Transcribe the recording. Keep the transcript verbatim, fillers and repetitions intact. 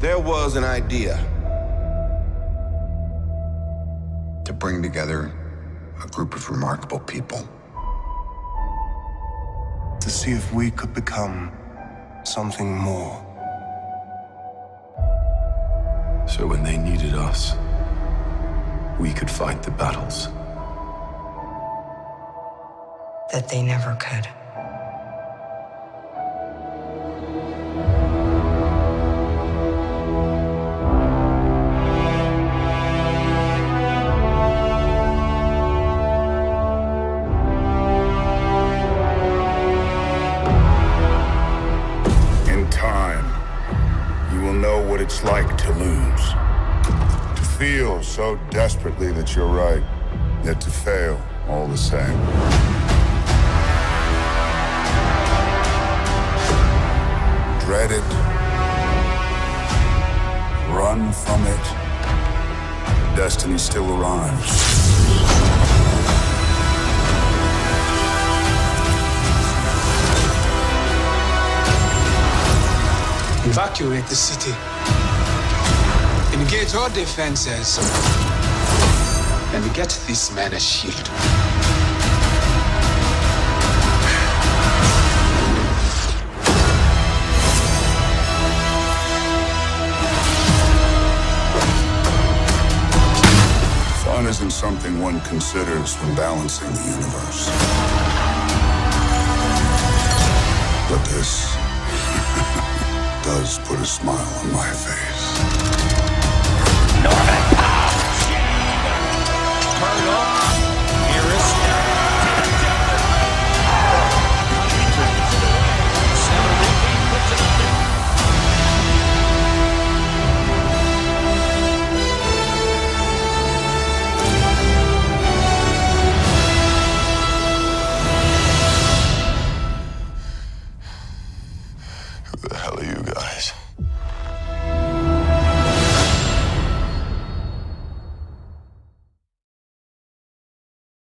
There was an idea to bring together a group of remarkable people. To see if we could become something more. So when they needed us, we could fight the battles that they never could. In time, you will know what it's like to lose. To feel so desperately that you're right, yet to fail all the same. Dread it. Run from it. Destiny still arrives. Evacuate the city. Engage all defenses. And get this man a shield. Fun isn't something one considers when balancing the universe. But this does put a smile on my face. Turn up.